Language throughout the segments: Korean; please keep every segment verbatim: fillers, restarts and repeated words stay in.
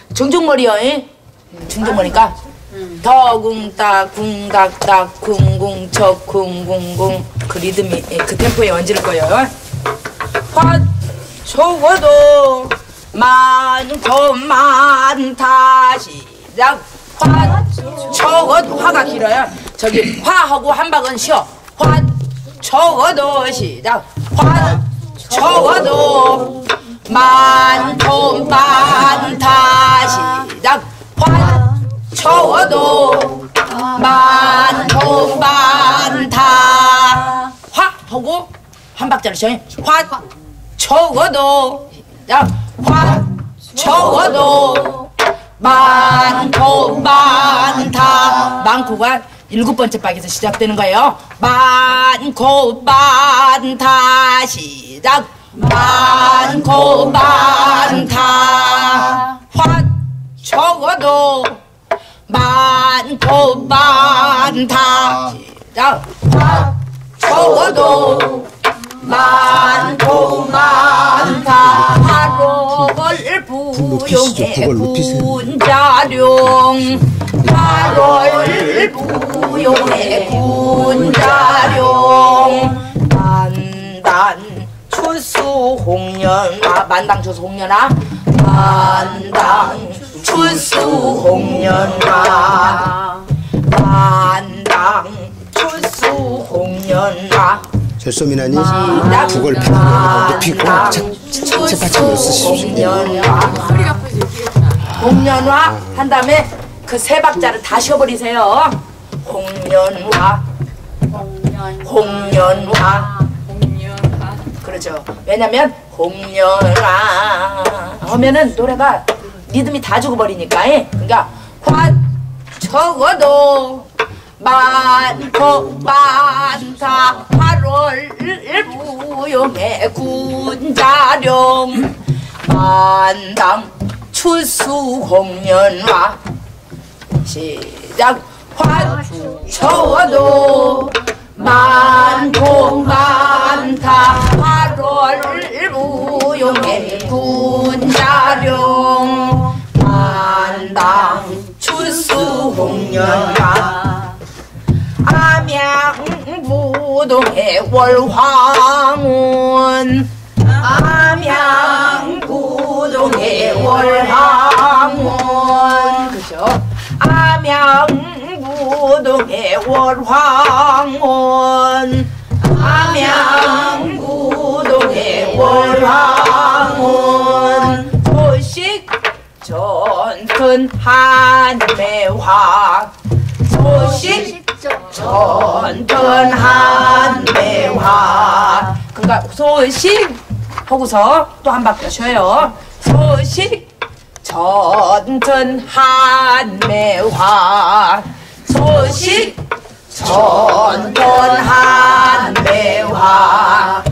중중머리요. 중중머리니까 더궁딱 궁닥딱 궁궁척 궁궁궁 그 리듬이 그 템포에 얹을 거예요. 화 적어도 많고 많다 시작. 화 적어도 화가 길어요. 저기 화하고 한 박은 쉬어. 화 적어도 시작. 화 적어도 많고 많다 시작. 화 적어도 많고 많다. 화 하고 한 박자를 쉬어. 화 적어도 시작. 화 적어도 많고 많다. 많고가 일곱 번째 박에서 시작되는 거예요. 많고 많다 시작. 많고 많다. 화 적어도 많고 많다 시작. 화 적어도 많고 많다. 팔월 부용의 군자룡 팔월 부용의 군자룡 만단 추수 홍련화 만당 추수 홍련화 만당 추수 홍련화 만당 추수 홍련화 절소미나니 국을 높이고 채파창으로 쓰십시오. 홍련화 한 다음에 그 세 박자를 다 쉬어버리세요. 홍련화 홍련화 그렇죠. 왜냐면 홍련화 하면은 노래가 리듬이 다 죽어버리니까. 그러니까 화 적어도 많고 많다. 팔월 부용의 군자룡 만당 추수 홍련화 시작. 화 적어도 많고 많다. 팔월 부용의 군자룡 만당 추수 홍련화 암양부동의 월황운 암양부동의 월황운 그죠? 암양부동의 월황운 암양부동의 월황운 소식 전튼 한매화 소식 전튼 한매화 그러니까 소식 하고서 또 한 바퀴 쉬어요. 소식 전튼 한매화 소식 전튼 한매화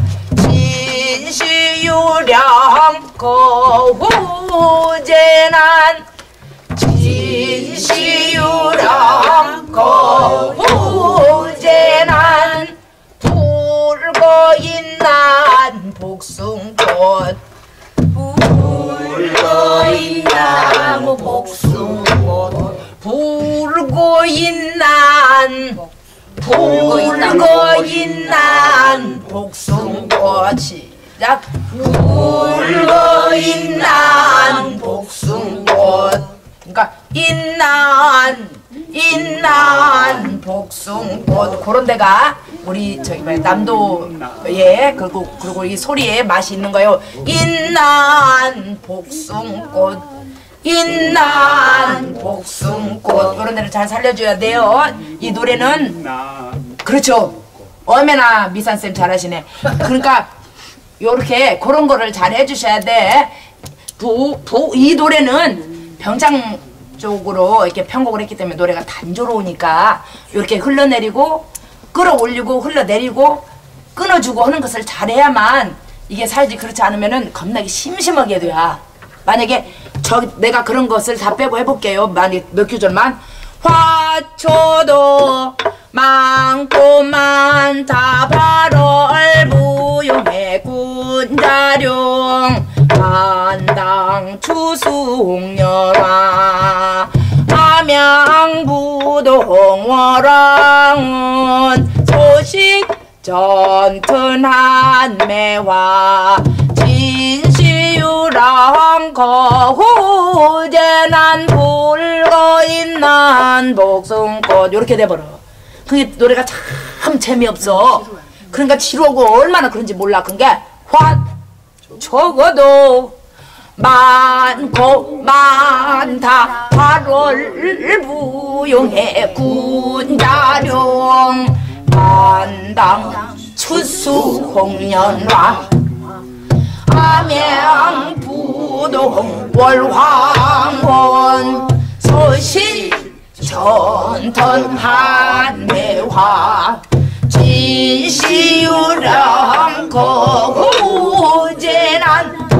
진시유령 거후제난 진시유령 거후제난 불거인난 복숭꽃 불거인나무 복숭꽃 불거인난 불거인난 복숭꽃 시작. 불거인난 복숭꽃 그러니까 인난 인난 복숭꽃 그런 데가 우리 저기 뭐야 남도에 그리고 그리고 이 소리에 맛이 있는 거예요. 인난 복숭꽃 인난 복숭꽃 이런 데를 잘 살려줘야 돼요. 이 노래는 그렇죠. 얼마나 미산쌤 잘하시네. 그러니까 요렇게 그런 거를 잘 해주셔야 돼. 부, 부, 이 노래는 병장 쪽으로 이렇게 편곡을 했기 때문에 노래가 단조로우니까 이렇게 흘러내리고 끌어올리고 흘러내리고 끊어주고 하는 것을 잘해야만 이게 살지. 그렇지 않으면은 겁나게 심심하게 돼야. 만약에 저 내가 그런 것을 다 빼고 해볼게요. 만약 몇 구절만. 화초도 많고 많다. 팔월 부용의 군자룡 만당 만당 추수홍련화 함양부동월왕은 소식 전튼한 매화 진시유랑 거후제난 불거있난 복숭꽃 요렇게 돼버려. 그게 노래가 참 재미없어. 그러니까 지루하고 얼마나 그런지 몰라. 그러니까 화 적어도 많고 많다 팔월 부용해 군자룡 만당 추수홍련화 함양부동 월황원 소신 전턴한 매화 진시유랑 거구제난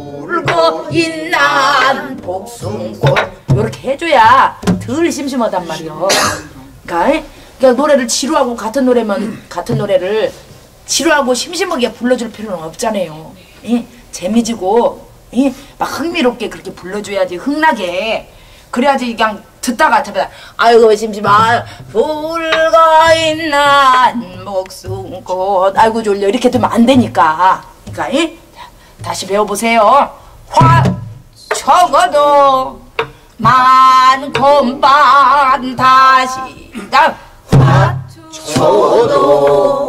불거있난 복숭꽃 요렇게 해줘야 덜 심심하단 말이요. 그러니까, 그러니까 노래를 지루하고 같은 노래면 같은 노래를 지루하고 심심하게 불러줄 필요는 없잖아요. 예? 재미지고 예? 막 흥미롭게 그렇게 불러줘야지 흥나게. 그래야지 그냥 듣다가 잡아 아이고 심심하 불거있는 복숭꽃 아이고 졸려 이렇게 되면 안 되니까. 그러니까 예? 다시 배워보세요. 화 적어도 많고 많다 시작. 화 적어도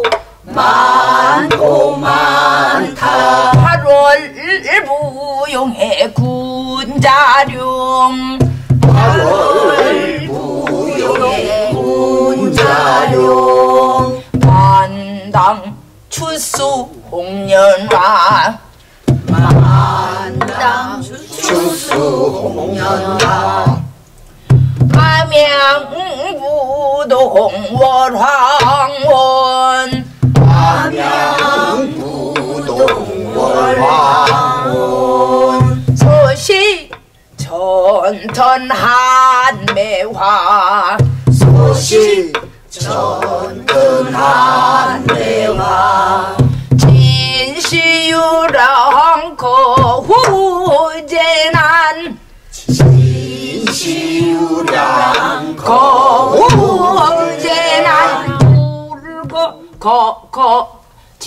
많고 많다 팔월 부용해 군자룡 팔월 부용해 군자룡 만당 추수홍련화 만당 추수홍련화 함양부동 월황원 함양부동 월황원 소식 전턴한 매화 소식 전턴한 매화 진시유랑 거후제난 진시유랑 거후제난 불거 거거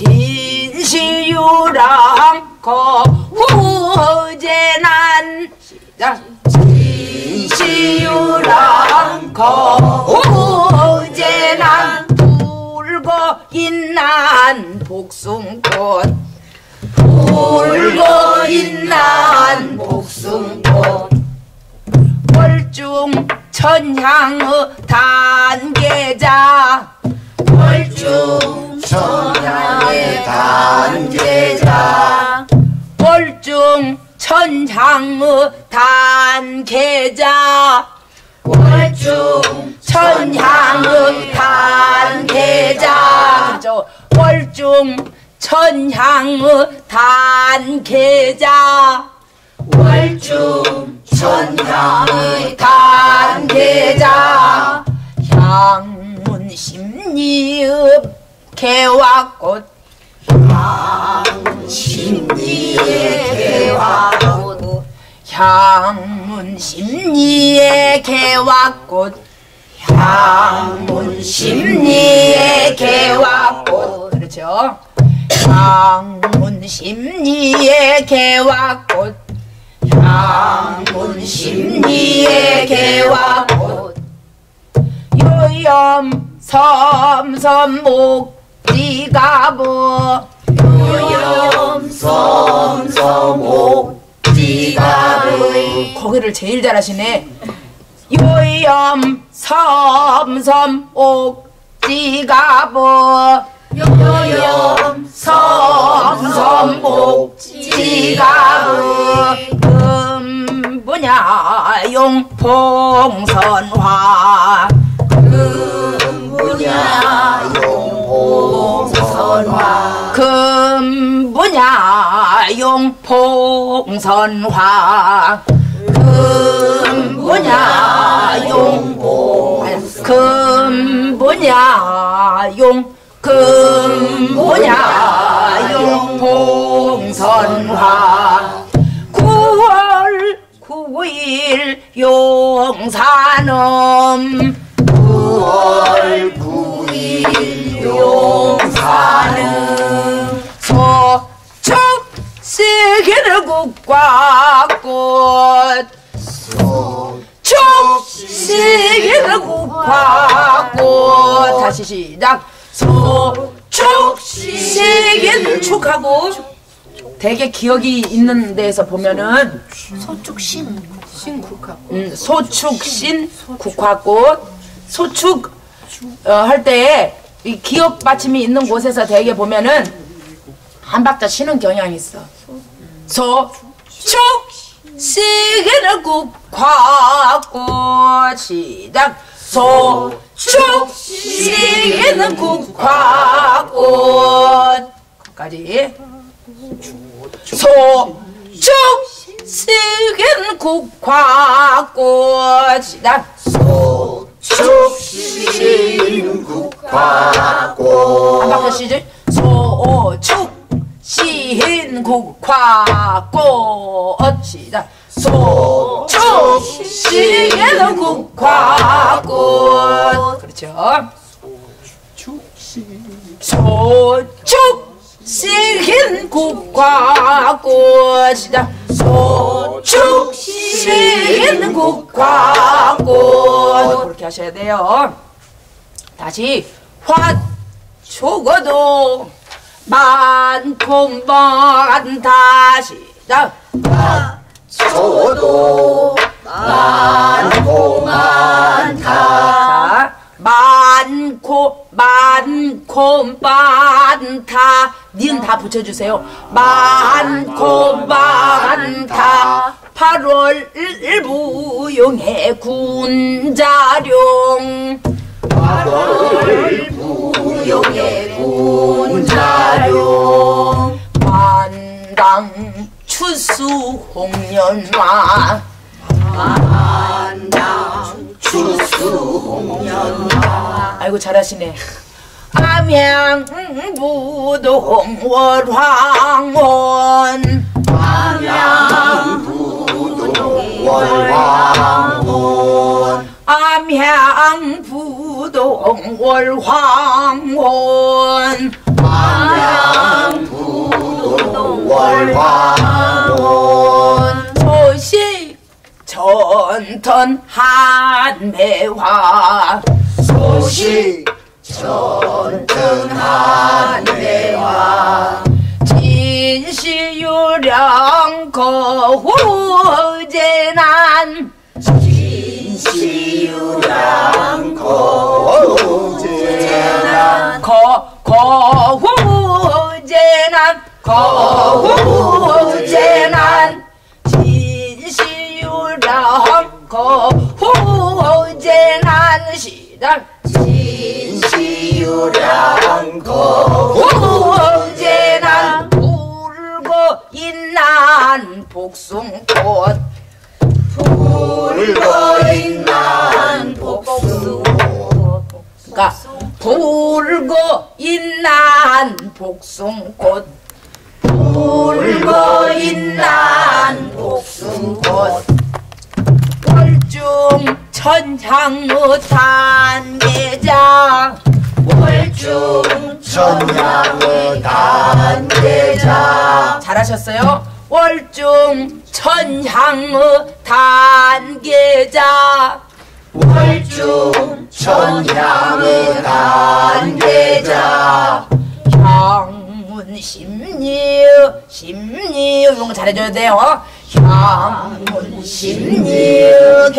진시유랑 거후제난 시작. 진시유랑 거후제난 불거있난 복숭꽃 불거있난 복숭꽃 월중 천향의 단계자 월중 천향의 단계자 월중 천향의 단계자 월중 천향의 단계자 그렇죠. 월중 천향의 단계자 월중 천향의 단계자 향문심리읍 개화꽃 향문심리의 개화꽃 향문심리의 개화꽃 향문심리의 개화꽃 그렇죠. 향문심리의 개화꽃 향문심리의 개화꽃 요염 섬섬 목지가부 요염 섬섬 목지가부 거기를 제일 잘하시네. 요염 섬섬 옥지가부 요염 섬섬 옥지가부 금부냐 용풍선화 금부냐 용풍선화 금부냐 용풍선화 금부냐 용풍 금부냐 용 금부냐 용풍선화 구월 구일 용산음 구월 구일 용산음 소축 시기를 국화꽃 소축 시기를 국화꽃 다시 시작 소축 시기를 축하고 되게 기억이 있는 데에서 보면은 소축신 신국화 음, 소축신 국화꽃 소축 어, 할 때에 이 기억 받침이 있는 곳에서 되게 보면은 한 박자 쉬는 경향이 있어. 소축 시기는 국화꽃 시작 소축 시기는 국화꽃 까지 소축 시기는 국화꽃 시작 소축 시기는 국화꽃 한 박자 쉬지 소축 시인 국화꽃 시작 소축 시기는 국화꽃 그렇죠 소축 시인 국화꽃 시작 소축 시인 국화꽃 그렇게 하셔야 돼요. 다시 화 초고도 많고 많다 시작 소도 많고 많다 자 많고 많고 많다 니은 다 붙여주세요. 많고 많다 팔월 부용의 군자룡 팔월 부용의 군자룡 만당 추수 홍련화 만당 추수 홍련화 아이고 잘하시네. 암양부도 홍월황원 암양부도 월황원 암양부도 홍월황원 암양부도 월황원 소식 전턴 한매화 소식 전등한대와 진시유령 거후제난 진시유랑 거제난 거 거후제난 거후제난 진시유령 거후제난 시작 진시유랑 거후제난 울고 있는 복숭꽃 불고 있는 복숭꽃 그러니까 불고 있는 복숭꽃 불고 있는 복숭꽃 월중 천향의 단계자 월중 천양의 단계자 잘하셨어요. 월중 천향의 단계자 월중 천양의 단계자 향문 심리 심리 이런 거 잘해줘야 돼요. 향문 심리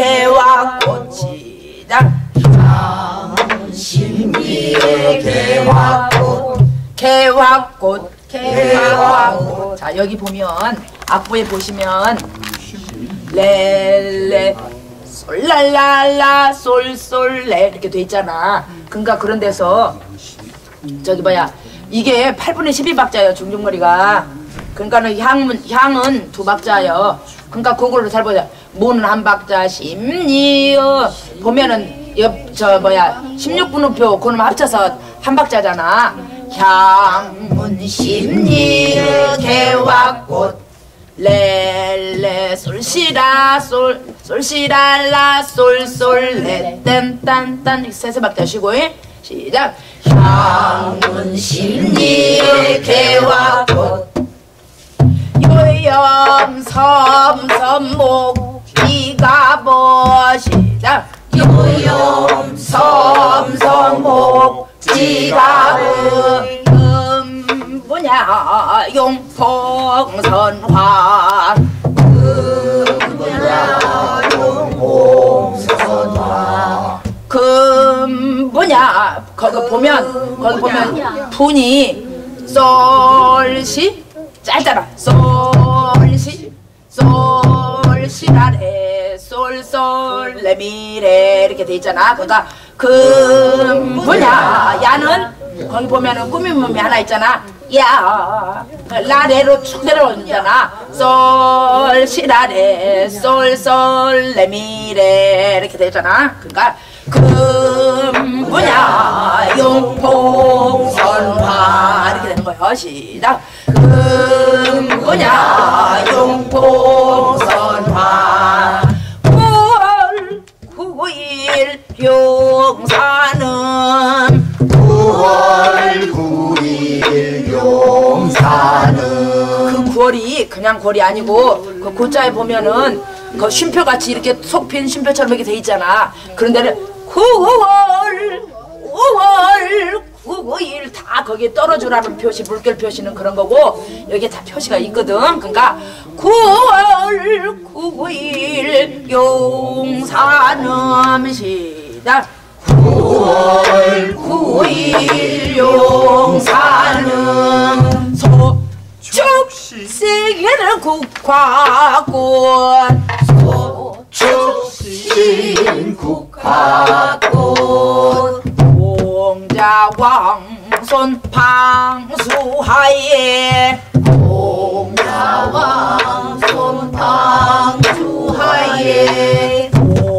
개화꽃이다 향문 심리 개화꽃 개화꽃 개화꽃 자 여기 보면 악보에 보시면 레레 솔랄랄라 솔솔레 이렇게 돼 있잖아. 그러니까 그런 데서 저기 뭐야 이게 팔 분의 십이 박자예요 중중머리가. 그러니까는 향은 향은 두 박자예요. 그러니까 그걸로 잘 보자. 모는 한 박자 심리어 보면은 옆 저 뭐야 십육 분음표 그놈 합쳐서 한 박자잖아. 향문 심리어 개화꽃 레레 솔시라 솔 솔시랄라 솔솔 레딴딴딴 세세박자 쉬고 시작. 향은 심리의 개와 꽃 요염 섬섬목 비가 뭐 시작. 요염 섬섬목 지가은 음 뭐냐 용풍선화 뭐냐 용홍선화 금 뭐냐 거기 보면 거기 보면 분이 솔시 짧잖아. 솔시 솔시라레 솔솔 레미레 이렇게 돼 있잖아. 그러니까 금 뭐냐 야는 거기 보면은 꾸민 몸이 하나 있잖아. 야 라레로 쭉 내려오잖아. 솔시라레 솔솔 레미레 이렇게 돼 있잖아. 그러니까 금 뭐냐 용풍선화 이렇게 되는 거예요. 시작. 금 뭐냐 용풍선화 구월 구일 용사는 구월 구일 용사는 그 구월이 그냥 구월이 아니고 그 고자에 보면은 그 쉼표같이 이렇게 속핀 쉼표처럼 이렇게 돼 있잖아. 그런데는 구월 구월 구일 다 거기에 떨어주라는 표시 물결 표시는 그런 거고 여기에 다 표시가 있거든. 그러니까 구월 구일 용사는 시작. 구월 구일 용사는 소축세계는 국화꽃 소축신 국화꽃 공자왕손 방수하에 공자왕손 방수하에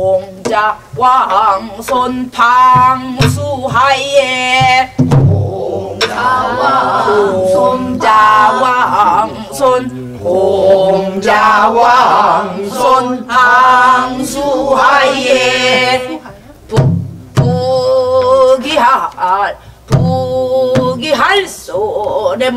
공자왕손 방수하에 공자왕손 공자왕손 공자왕손 방수하에 부기할 부기할 손에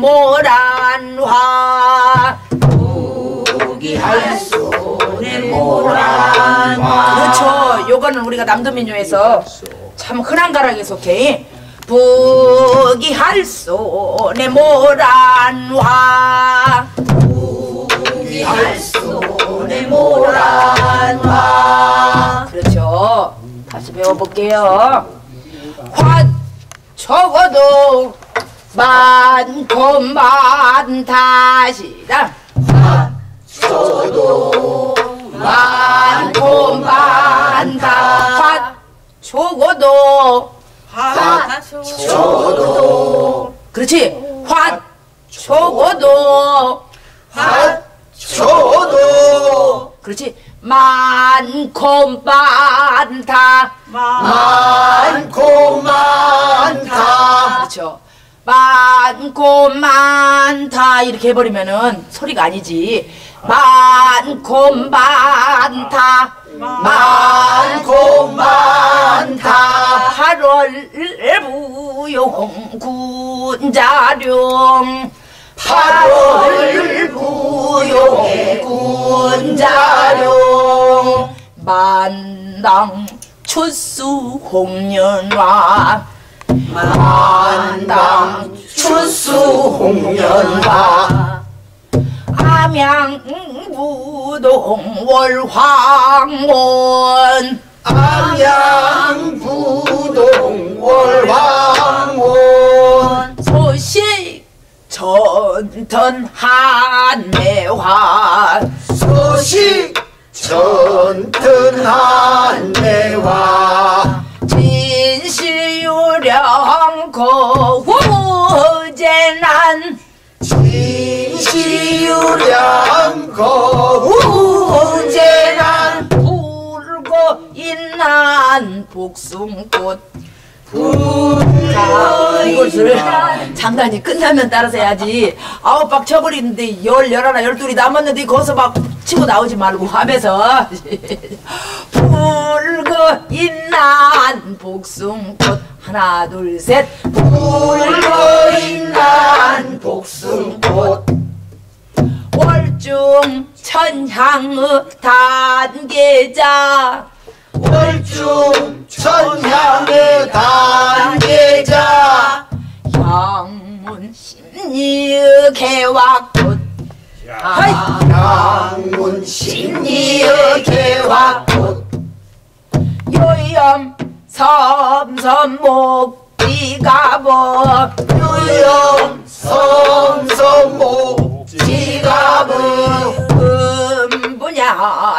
모란화 부기할 손에 모란화 그렇죠. 요거는 우리가 남도민요에서 참 흔한 가락에 속해. 부기할 손에 모란화 부기할 손에 모란화 그렇죠. 다시 배워볼게요. 화 적어도 많고 많다 시작. 저도 많고 많다. 화 적어도 저도 그렇지. 화 적어도 저도 그렇지. 많고 많다. 많고 많다 그렇죠. 많고 많다 이렇게 해버리면은 소리가 아니지. 많고 많다. 많고 많다 팔월 부용 군자룡 팔월 부용 군자룡 만당 추수 홍련화 만당 추수 홍련화 암양부동 월황원 암양부동 월황원 소식 전턴 한매화 소식 전튼 한매화 진시유령 거후제난 진시유령 거후제난 불고 있는 복숭꽃 불고 자, 이것을 있는 장단이 끝나면 따라서 해야지. 아홉 박 쳐버리는데 열, 열하나, 열둘이 남았는데 거기서 막 치고 나오지 말고 하면서 붉은 인난 복숭꽃 하나 둘 셋 붉은 인난 복숭꽃 월중 천향의 단계자 월중 천향의 단계자 향문 심리의 개화꽃 향문 심리의 개화꽃 요염 섬섬 목지가보 요염 섬섬 목지가보 금분야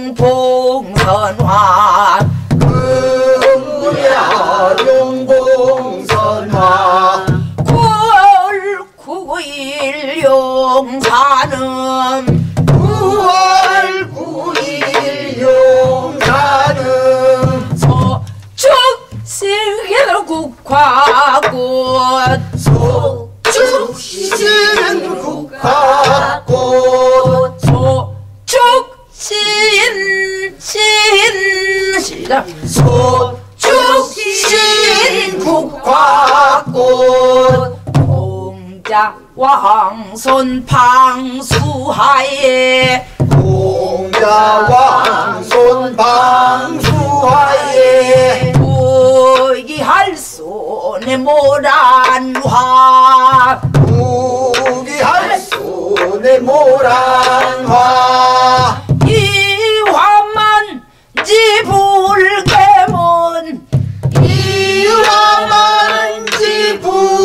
용봉선화 금분야 용봉선화 구월 구일 용산음 구월 구일 용산음 소축시기는 국화꽃 소축시는 국화꽃 소축시인 시인 시작 소축시인 국화꽃 공자 왕손 방수하에 공자 왕손 방수하에 무기할 손에 모란화 무기할 손에 모란화 이화만지 불개문 이화만지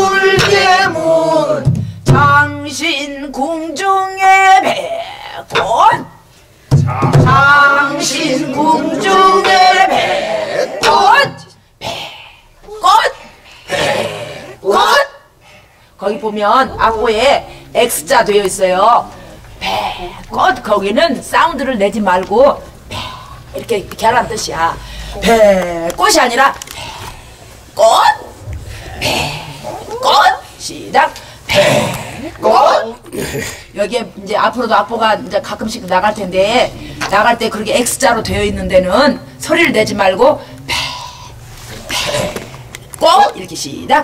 불개문 장신 궁중의 백꽃 장신 궁중의 백꽃 백꽃 백꽃 거기 보면 악보에 X자 되어 있어요. 백꽃 거기는 사운드를 내지 말고 백 이렇게 이렇게 하라는 뜻이야. 백꽃이 아니라 백꽃 백꽃 시작 백꽃 여기에 이제 앞으로도 악보가 이제 가끔씩 나갈 텐데 나갈 때 그렇게 X자로 되어 있는 데는 소리를 내지 말고 백꽃 이렇게 시작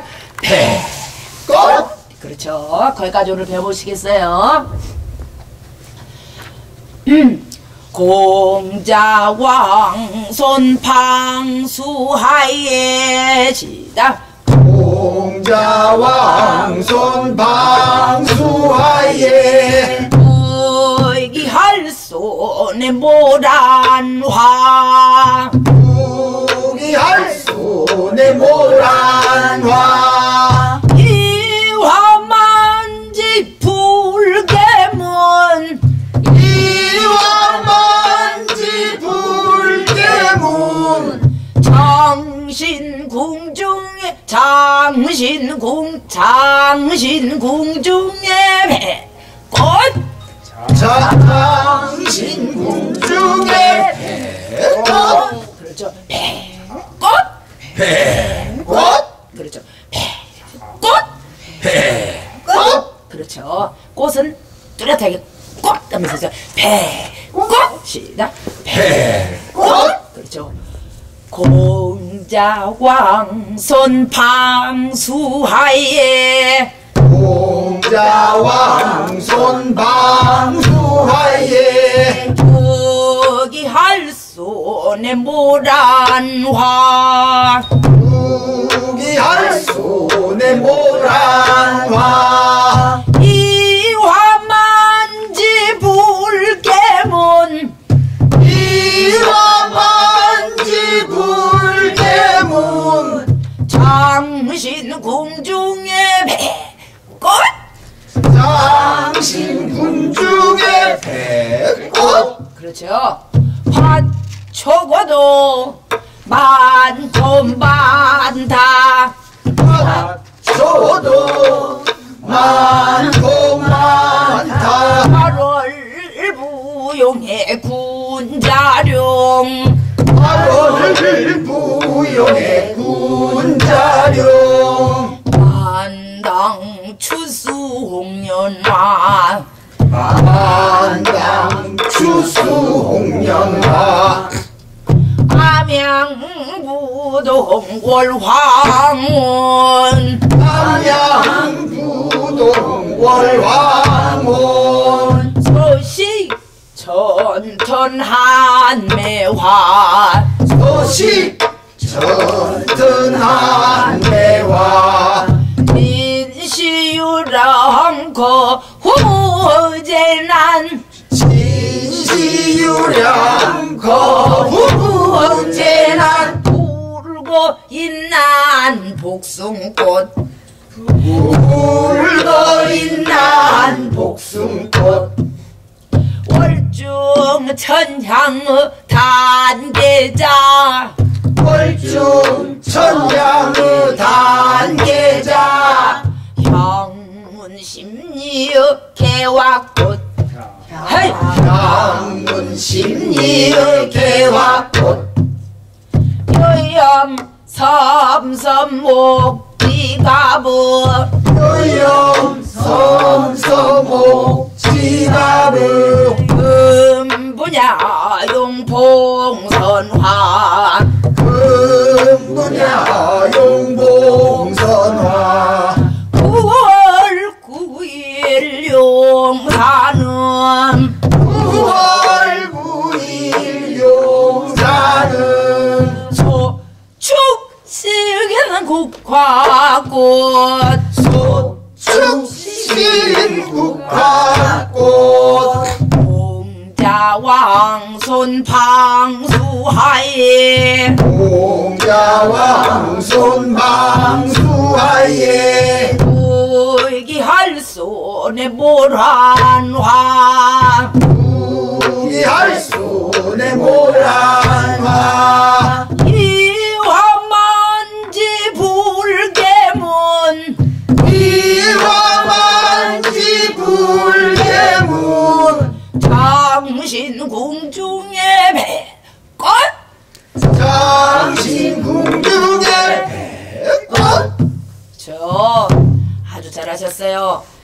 백꽃 그렇죠. 거기까지 오늘 배워보시겠어요? 음. 공자 왕손 방수하에 시작 공자 왕손 방수하에 무기할 손에 모란화 무기할 손에 모란화 이화만지 불개문 이화만지 불개문 장신 궁중에 장신 궁 장신 궁중에 백꽃 장신 궁중에 백꽃 그렇죠. 백꽃 백꽃 그렇죠. 백꽃 백꽃 그렇죠. 꽃은 뚜렷하게 꽃 하면서 백꽃 시작 백꽃 그렇죠. 공자 왕손 방수하에 공자 왕손 방수하에 무기할 손에 모란화 무기할 손에 모란화 이화만지 불개문 이화만지 불개문 장신 궁중에 백꽃 장신 궁중에 백꽃 그렇죠. 화초고도 많좀 많다 저도 많고 많다 팔월 부용의 군자룡 팔월 부용의 군자룡 만당 남양부동 월황원 남양부동 월황원 소식 전턴한매화 소식 전턴한매화 민시유랑거 후제난 진시유량 거후제난 울고 있난 복숭꽃 울고 있난 복숭꽃 월중 천향의 단계자 월중 천양의 단계자 향문심리의 개화꽃 헤이! 향문심리의 개화꽃 여염 섬섬목지가부 요염 섬섬목 지가부 금분야 용봉선화 금분야 용봉선화 구월 구일 용사는 구월 구일 용사는 소축시계는 국화꽃 소축신 국화꽃 공자왕손 방수하에 공자왕손 방수하에 부기할 손에 모란화 부기할 손에 모란화 이화만지 불개문 이화만지 불개문 당신 궁중의 배꽃 당신 궁중의 배꽃 저 아주 잘하셨어요.